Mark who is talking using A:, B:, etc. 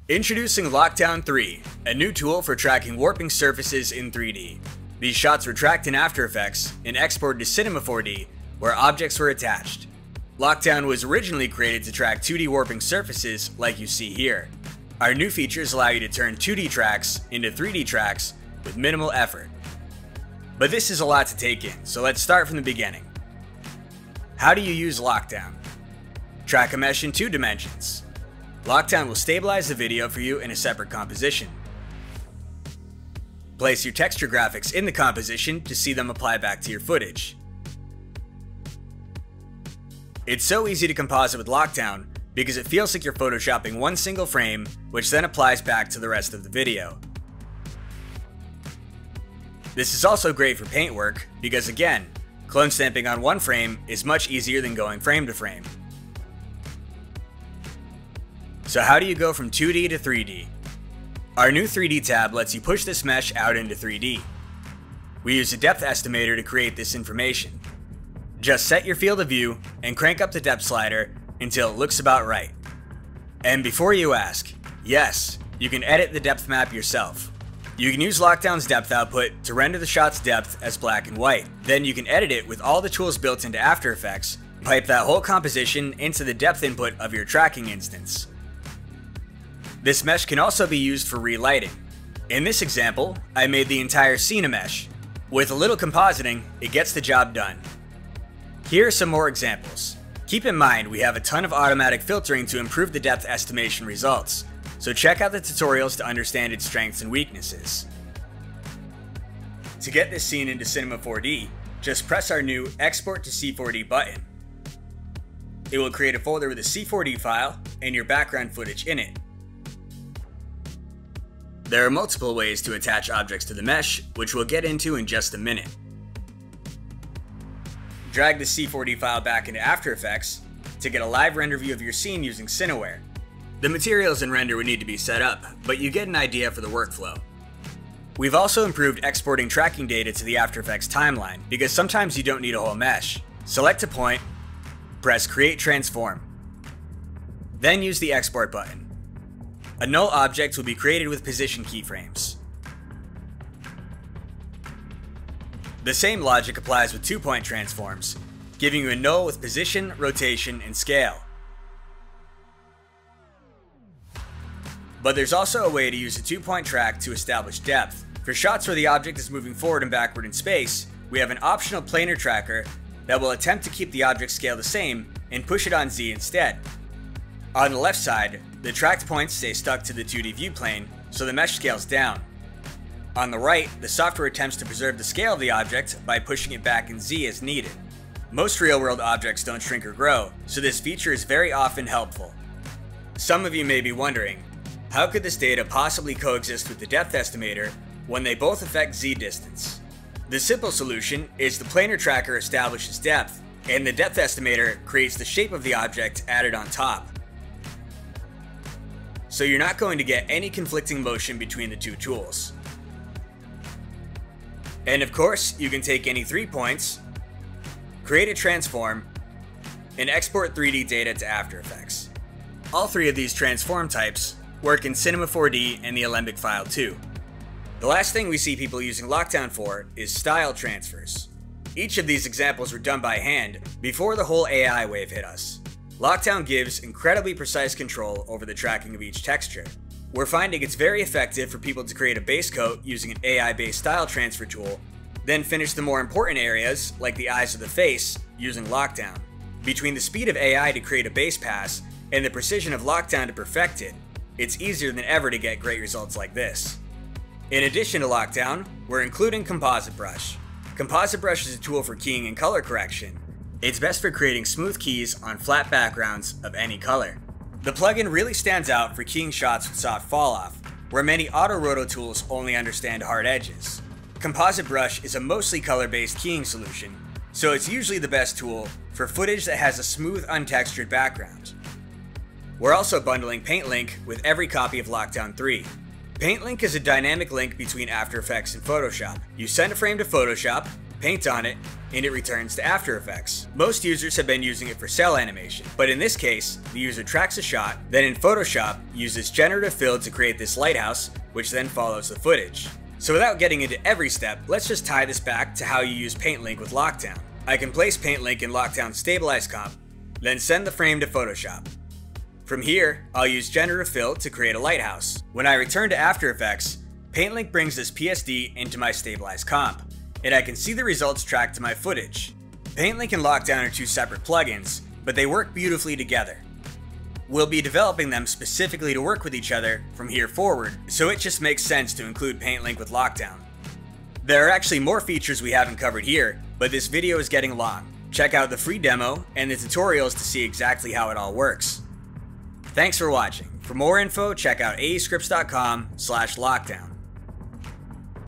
A: Introducing Lockdown 3, a new tool for tracking warping surfaces in 3D. These shots were tracked in After Effects and exported to Cinema 4D, where objects were attached. Lockdown was originally created to track 2D warping surfaces like you see here. Our new features allow you to turn 2D tracks into 3D tracks with minimal effort. But this is a lot to take in, so let's start from the beginning. How do you use Lockdown? Track a mesh in 2 dimensions. Lockdown will stabilize the video for you in a separate composition. Place your texture graphics in the composition to see them apply back to your footage. It's so easy to composite with Lockdown because it feels like you're photoshopping one single frame, which then applies back to the rest of the video. This is also great for paint work because, again, clone stamping on one frame is much easier than going frame to frame. So how do you go from 2D to 3D? Our new 3D tab lets you push this mesh out into 3D. We use a depth estimator to create this information. Just set your field of view and crank up the depth slider until it looks about right. And before you ask, yes, you can edit the depth map yourself. You can use Lockdown's depth output to render the shot's depth as black and white. Then you can edit it with all the tools built into After Effects, pipe that whole composition into the depth input of your tracking instance. This mesh can also be used for relighting. In this example, I made the entire scene a mesh. With a little compositing, it gets the job done. Here are some more examples. Keep in mind we have a ton of automatic filtering to improve the depth estimation results, so check out the tutorials to understand its strengths and weaknesses. To get this scene into Cinema 4D, just press our new Export to C4D button. It will create a folder with a C4D file and your background footage in it. There are multiple ways to attach objects to the mesh, which we'll get into in just a minute. Drag the C4D file back into After Effects to get a live render view of your scene using Cineware. The materials in render would need to be set up, but you get an idea for the workflow. We've also improved exporting tracking data to the After Effects timeline, because sometimes you don't need a whole mesh. Select a point, press Create Transform. Then use the Export button. A null object will be created with position keyframes. The same logic applies with 2-point transforms, giving you a null with position, rotation, and scale. But there's also a way to use a 2-point track to establish depth. For shots where the object is moving forward and backward in space, we have an optional planar tracker that will attempt to keep the object scale the same and push it on Z instead. On the left side, the tracked points stay stuck to the 2D view plane, so the mesh scales down. On the right, the software attempts to preserve the scale of the object by pushing it back in Z as needed. Most real-world objects don't shrink or grow, so this feature is very often helpful. Some of you may be wondering, how could this data possibly coexist with the depth estimator when they both affect Z distance? The simple solution is the planar tracker establishes depth, and the depth estimator creates the shape of the object added on top. So you're not going to get any conflicting motion between the two tools. And of course, you can take any 3 points, create a transform, and export 3D data to After Effects. All 3 of these transform types work in Cinema 4D and the Alembic file too. The last thing we see people using Lockdown for is style transfers. Each of these examples were done by hand before the whole AI wave hit us. Lockdown gives incredibly precise control over the tracking of each texture. We're finding it's very effective for people to create a base coat using an AI-based style transfer tool, then finish the more important areas, like the eyes or the face, using Lockdown. Between the speed of AI to create a base pass and the precision of Lockdown to perfect it, it's easier than ever to get great results like this. In addition to Lockdown, we're including Composite Brush. Composite Brush is a tool for keying and color correction. It's best for creating smooth keys on flat backgrounds of any color. The plugin really stands out for keying shots with soft falloff, where many auto-roto tools only understand hard edges. Composite Brush is a mostly color-based keying solution, so it's usually the best tool for footage that has a smooth, untextured background. We're also bundling PaintLink with every copy of Lockdown 3. PaintLink is a dynamic link between After Effects and Photoshop. You send a frame to Photoshop, paint on it, and it returns to After Effects. Most users have been using it for cell animation, but in this case, the user tracks a shot, then in Photoshop, uses generative fill to create this lighthouse, which then follows the footage. So without getting into every step, let's just tie this back to how you use PaintLink with Lockdown. I can place PaintLink in Lockdown's Stabilize comp, then send the frame to Photoshop. From here, I'll use generative fill to create a lighthouse. When I return to After Effects, PaintLink brings this PSD into my Stabilize comp, and I can see the results tracked to my footage. PaintLink and Lockdown are two separate plugins, but they work beautifully together. We'll be developing them specifically to work with each other from here forward, so it just makes sense to include PaintLink with Lockdown. There are actually more features we haven't covered here, but this video is getting long. Check out the free demo and the tutorials to see exactly how it all works. Thanks for watching. For more info, check out aescripts.com/lockdown.